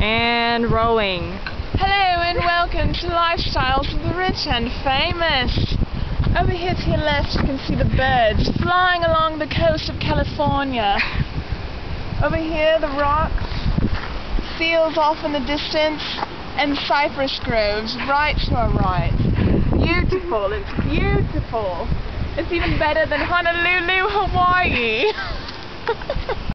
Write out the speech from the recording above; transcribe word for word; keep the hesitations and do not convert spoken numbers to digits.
And rolling. Hello and welcome to Lifestyles of the Rich and Famous. Over here to your left you can see the birds flying along the coast of California. Over here the rocks, seals off in the distance, and cypress groves right to our right. Beautiful, it's beautiful. It's even better than Honolulu, Hawaii.